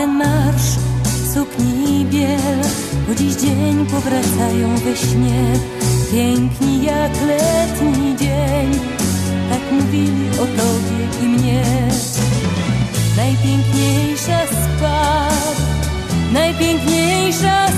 ten marsz sukni biel, bo dziś dzień powracają we śnie, piękni jak letni dzień. Tak mówili o tobie i mnie. Najpiękniejsza spad, najpiękniejsza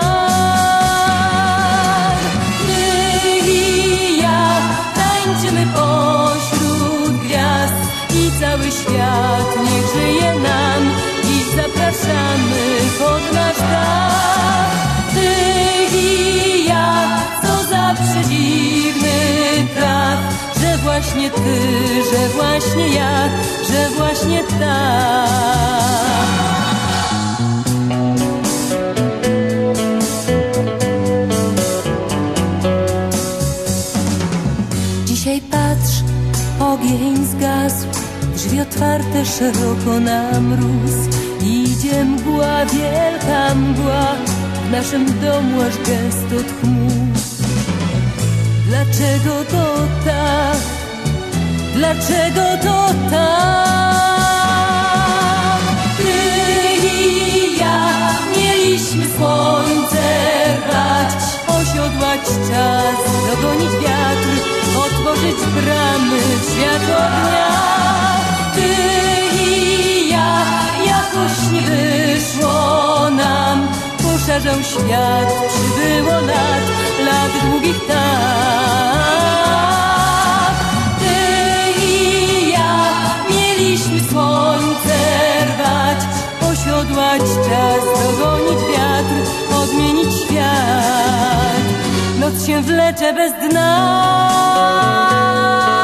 spad. My i ja tańczymy pośród gwiazd i cały świat niech żyje nam. Dziś zapraszamy pod nasz dach. Ty i ja, co za przedziwny traf, że właśnie ty, że właśnie ja, że właśnie tak. Dzisiaj patrz, ogień zgasł, drzwi otwarte szeroko na mróz. Idzie mgła, wielka mgła, w naszym domu aż gest od chmur. Dlaczego to tak? Dlaczego to tak? Ty i ja mieliśmy słońce rwać, osiodłać czas, dogonić wiatr, otworzyć bramy w światło dnia. Ty i ja, jakoś nie wyszło nam, poszarzał świat, przybyło lat, lat długich tak. Ty i ja mieliśmy słońce rwać, osiodłać czas, dogonić wiatr, odmienić świat. Noc się wlecze bez dna.